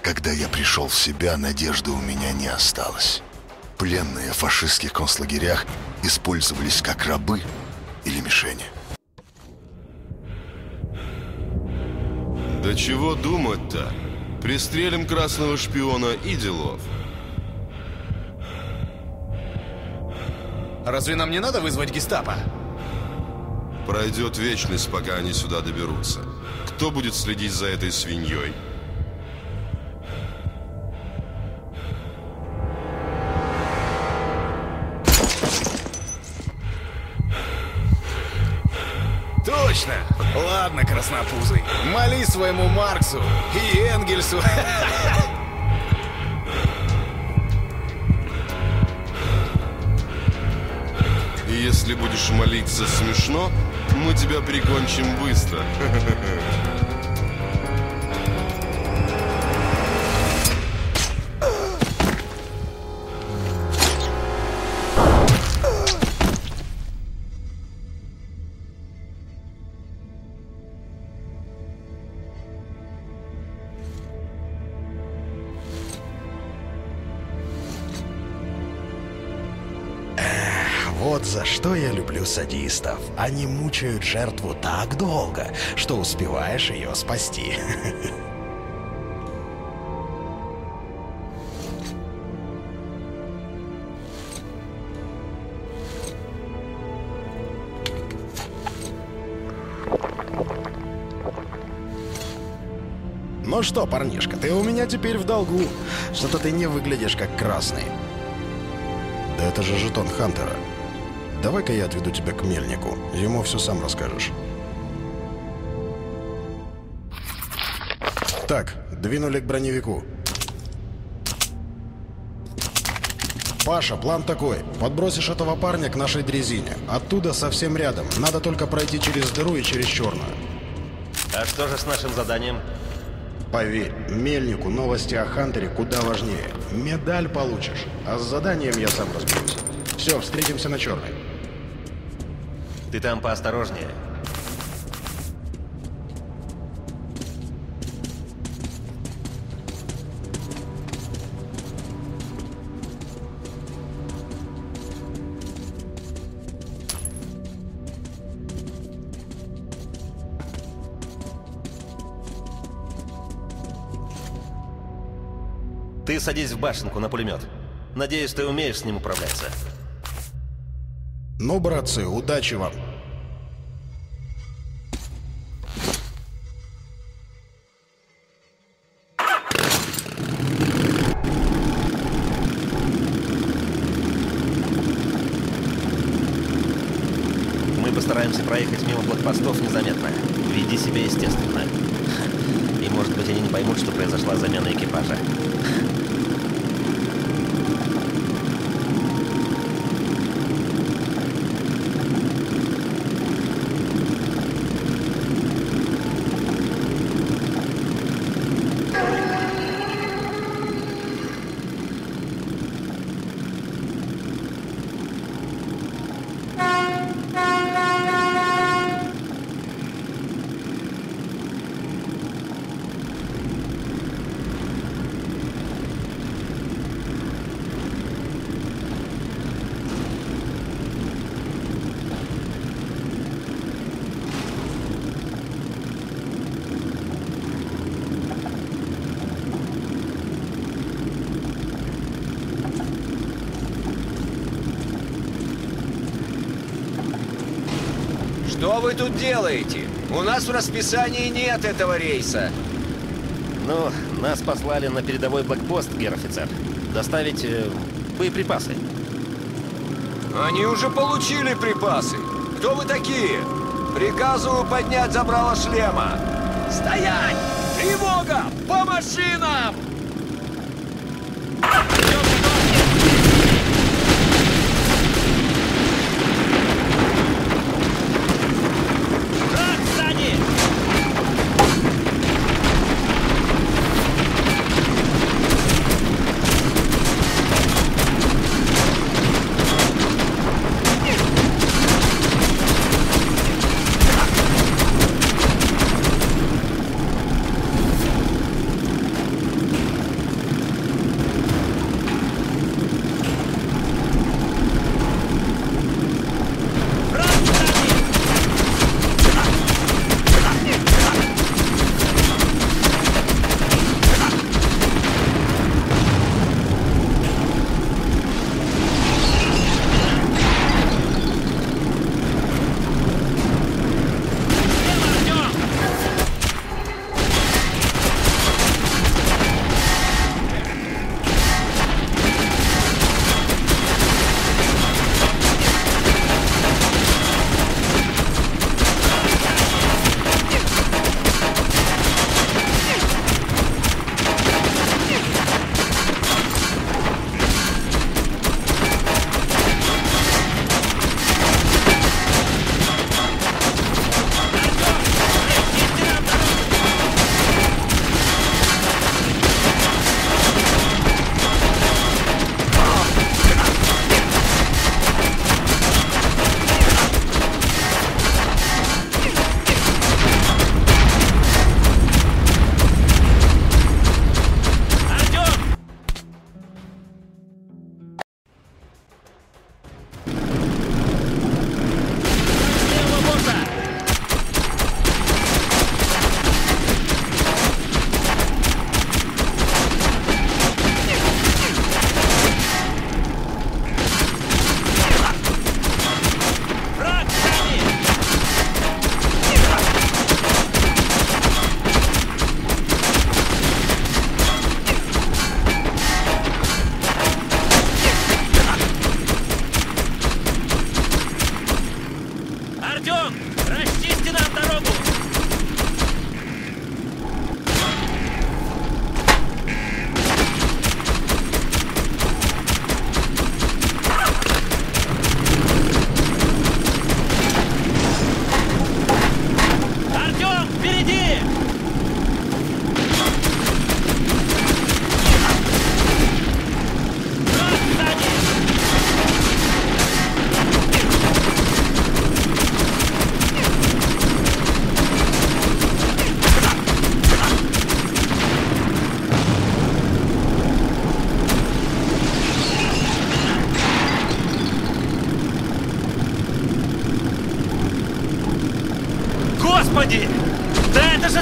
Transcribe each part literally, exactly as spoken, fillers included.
Когда я пришел в себя, надежды у меня не осталось. Пленные в фашистских концлагерях использовались как рабы или мишени. Да чего думать-то? Пристрелим красного шпиона и делов. Разве нам не надо вызвать гестапо? Пройдет вечность, пока они сюда доберутся. Кто будет следить за этой свиньей? Точно! Ладно, краснопузый, моли своему Марксу и Энгельсу. И если будешь молиться смешно, мы тебя прикончим быстро. Вот за что я люблю садистов. Они мучают жертву так долго, что успеваешь ее спасти. Ну что, парнишка, ты у меня теперь в долгу. Что-то ты не выглядишь как красный. Да это же жетон Хантера. Давай-ка я отведу тебя к Мельнику. Ему все сам расскажешь. Так, двинули к броневику. Паша, план такой. Подбросишь этого парня к нашей дрезине. Оттуда совсем рядом. Надо только пройти через дыру и через черную. А что же с нашим заданием? Поверь, Мельнику новости о Хантере куда важнее. Медаль получишь. А с заданием я сам разберусь. Все, встретимся на черной. Ты там поосторожнее. Ты садись в башенку на пулемет. Надеюсь, ты умеешь с ним управляться. Ну, братцы, удачи вам. Мы постараемся проехать мимо блокпостов незаметно. Веди себя естественно. И, может быть, они не поймут, что произошла замена экипажа. Что вы тут делаете? У нас в расписании нет этого рейса. Ну, нас послали на передовой блокпост, гер-офицер. Доставить э, боеприпасы. Они уже получили припасы. Кто вы такие? Приказываю поднять забрало шлема. Стоять! Тревога! По машинам!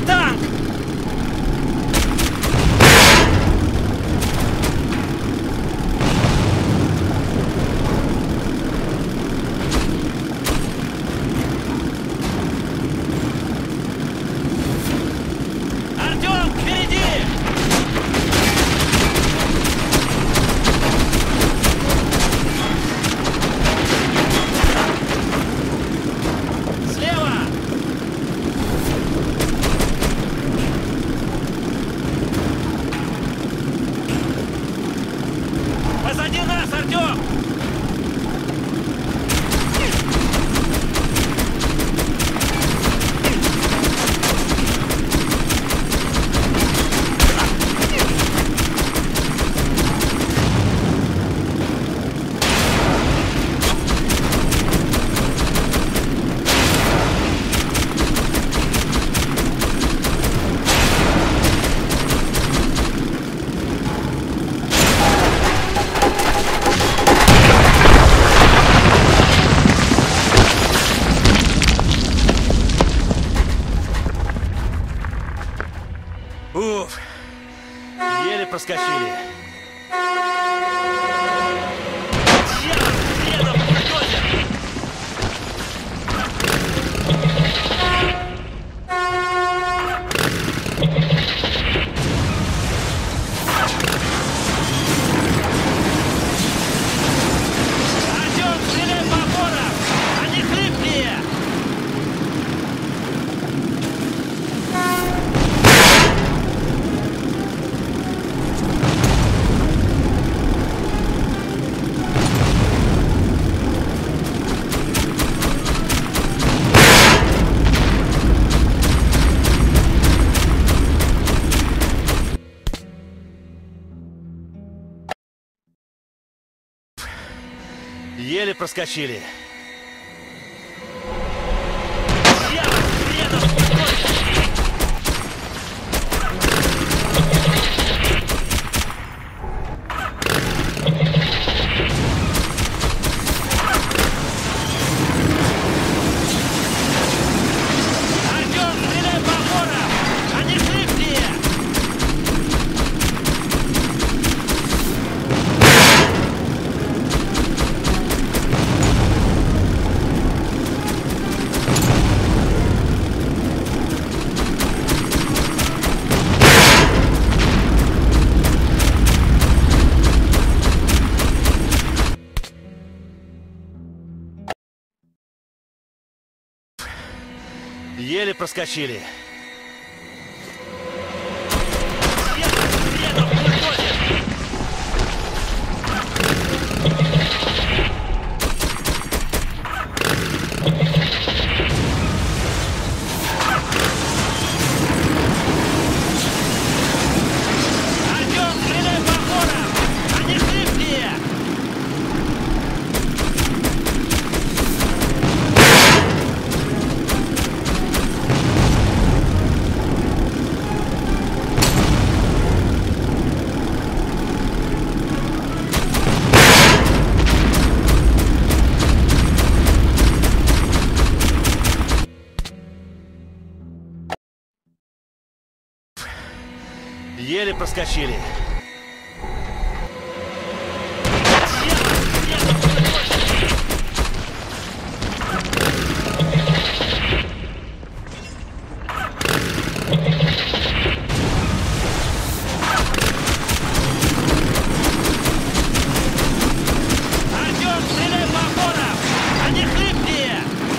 танк! Артем, впереди! Слева! Позади нас, Артем! Уф, еле проскочили. Дьявол, хренов бульдозер! Артем, стреляй по опорам! Они хлипкие! Еле проскочили. Дьявол, хренов бульдозер! Артем, стреляй по опорам! Они хлипкие! Еле проскочили. Дьявол, хренов бульдозер! Артем, стреляй по опорам! Они хлипкие! Еле проскочили. Дьявол, хренов бульдозер! Артем, стреляй по опорам! Они хлипкие!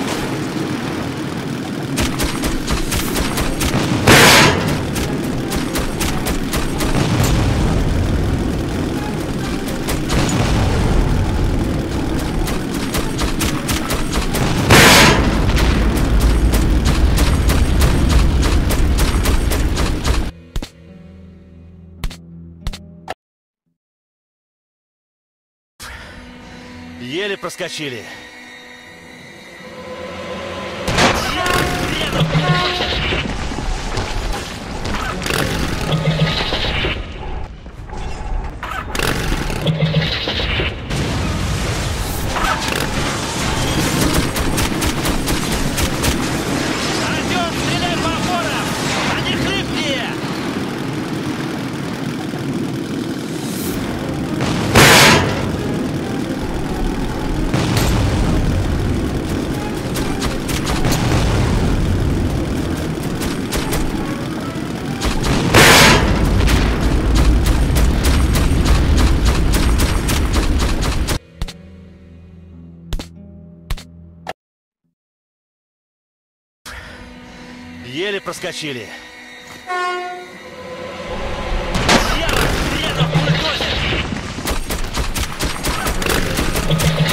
Еле проскочили. Дьявол, хренов бульдозер! Артем, стреляй по опорам! Еле проскочили. Дьявол, хренов бульдозер!